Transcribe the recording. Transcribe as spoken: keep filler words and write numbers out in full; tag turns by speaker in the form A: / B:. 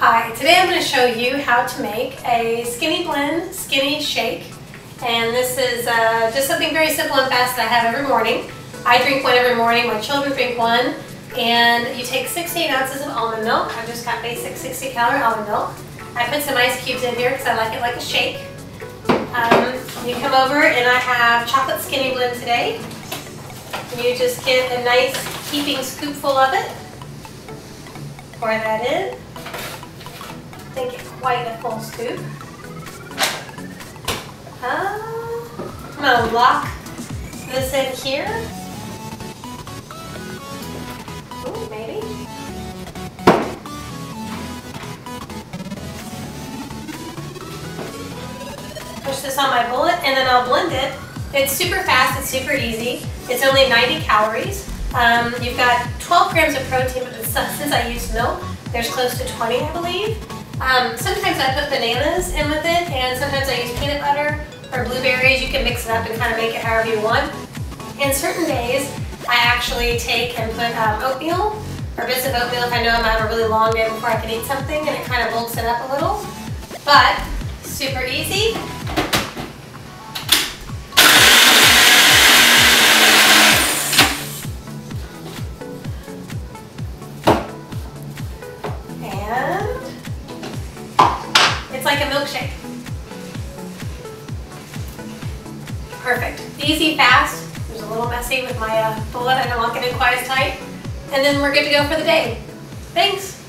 A: Hi, today I'm going to show you how to make a Skinny Blend Skinny Shake. And this is uh, just something very simple and fast that I have every morning. I drink one every morning, my children drink one. And you take six to eight ounces of almond milk. I've just got basic sixty calorie almond milk. I put some ice cubes in here because I like it like a shake. Um, you come over and I have chocolate Skinny Blend today. You just get a nice heaping scoopful of it. Pour that in. Make it quite a full scoop. Uh, I'm going to lock this in here. Ooh, maybe. Push this on my bullet and then I'll blend it. It's super fast, it's super easy. It's only ninety calories. Um, you've got twelve grams of protein, but since I used milk, there's close to twenty, I believe. Um, sometimes I put bananas in with it, and sometimes I use peanut butter or blueberries. You can mix it up and kind of make it however you want. And certain days, I actually take and put um, oatmeal or bits of oatmeal if I know I'm out a really long day before I can eat something, and it kind of bulks it up a little. But super easy. It's like a milkshake. Perfect. Easy, fast. It was a little messy with my uh, bullet. I don't lock it in quite as tight. And then we're good to go for the day. Thanks.